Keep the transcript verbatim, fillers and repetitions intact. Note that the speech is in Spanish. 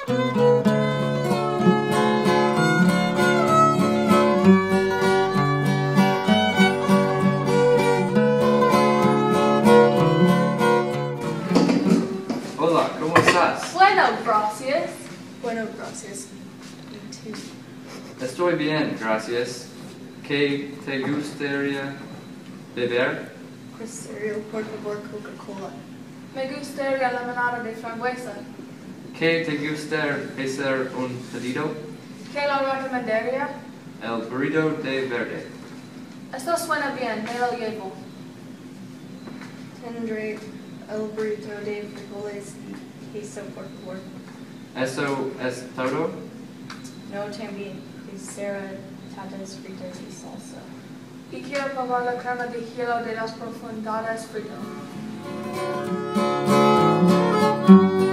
Hola, ¿cómo estás? Bueno, gracias. Bueno, gracias. Me too. Estoy bien, gracias. ¿Qué te gustaría beber? Cereal, por favor, Coca-Cola. Me gustaría limonada de frambuesa. ¿Qué te gustaría hacer un pedido? ¿Qué lo recomendaría? El burrito de verde. Esto suena bien, me lo llevo. Tendré el burrito de frijoles y queso, por favor. ¿Eso es todo? No, también quisiera patatas fritas y salsa. Y quiero probar la crema de hielo de las profundidades frito.